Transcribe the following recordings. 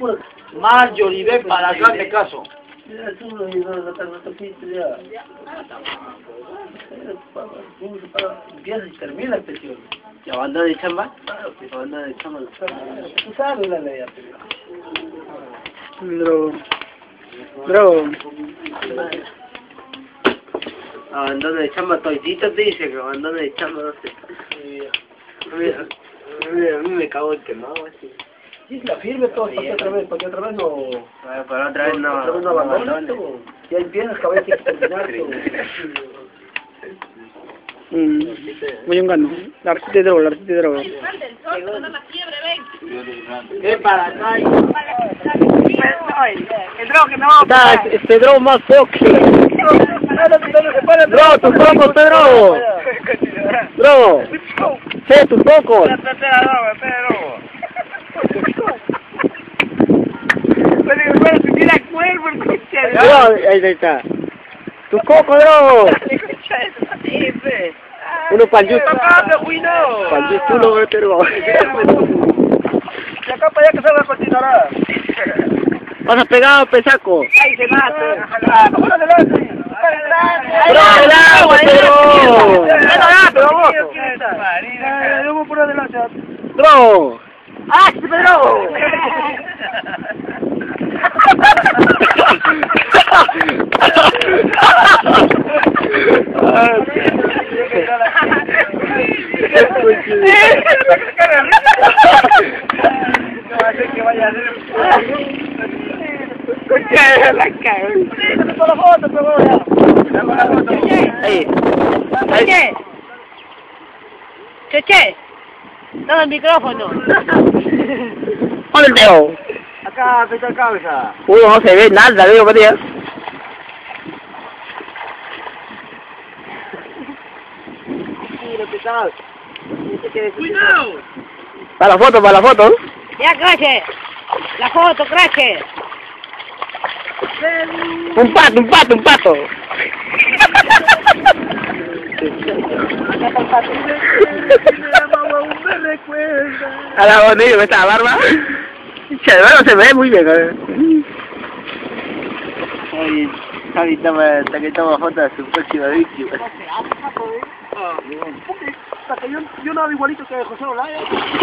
Marjorie, ven para acá, te caso. Empieza y termina el petión. ¿Y abandona de chamba? Claro que Abandona de chamba. tú sabes la ley. Bro. Abandono de chamba, toditito te dice que abandono de chamba, no sé. A mí me cago el quemado, así. Sí, la firme todo, ¿para qué otra vez? ¿Para qué otra vez no? Pero otra vez no. Otra vez no abandonas todo. Ya empiezas que a veces hay que terminar todo. Voy un gano. La arcita de droga, la arcita de droga. Ven para acá. El droga que no. Este droga más poque. Bro, tus pocos, Pedro. Bro. Sí, tus pocos. Bro, ahí está. Tus cocos, bro. Uno panjusto. Panjusto, uno pero. De acá para allá que se va a continuar. Pasa pegado, pesaco. Ahí se nace. ¡Por adelante! ¡Por adelante, Pedro! Vamos por adelante. ¡Bro! ¡Ah, Pedro! Que vaya a hacer la cara. Con la foto, pero Ahí. Cheche. Cheche. Dame el micrófono. ¿Dónde el dedo? Acá, pesa la cabeza. Uy, no se ve nada, veo, ¿qué día? Mira, pesado. ¡cuidado! Para la foto, para la foto. Ya, crache. La foto, crache. Un pato, un pato, un pato. A la bonita con esta barba. Bueno, se ve muy bien. Oye, Javi hasta que toma foto de su próxima víctima. Yo no hago igualito que José Olaya.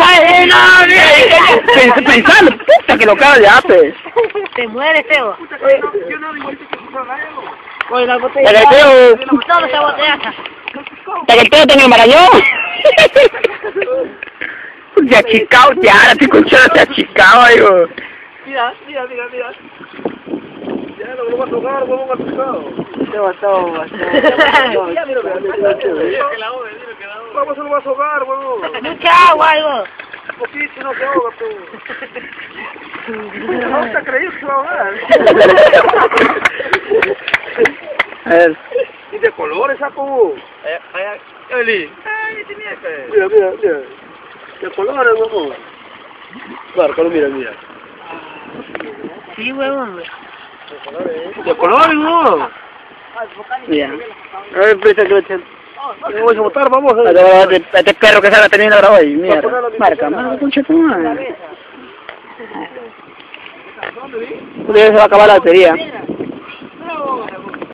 Pensando, puta que lo acaba de hacer. Te mueres, Teo. Yo no hago igualito que José Olaya. Oye, la botella. Todo esa botella. Teo tenía Marañón. Se achicado, ya, la picuchona se achicado, digo. Mira. Ya no lo vas a tocar, vamos a tocar. Vamos a lo vas a ahogar, huevón. Mucha agua, algo. Un poquito, no te ahogas, tú. No te has creído que se va a ahogar. A ver. Y de colores, saco. Eli. Ay, tenía que. Mira. De colores, huevón. Claro, mira. Sí, huevón. De colores, huevón. Mira. A ver, presta que lo echen. Vamos a votar, vamos. Este perro que se va teniendo ahora hoy, mierda. Marca, concha tu madre. Se va a acabar la batería.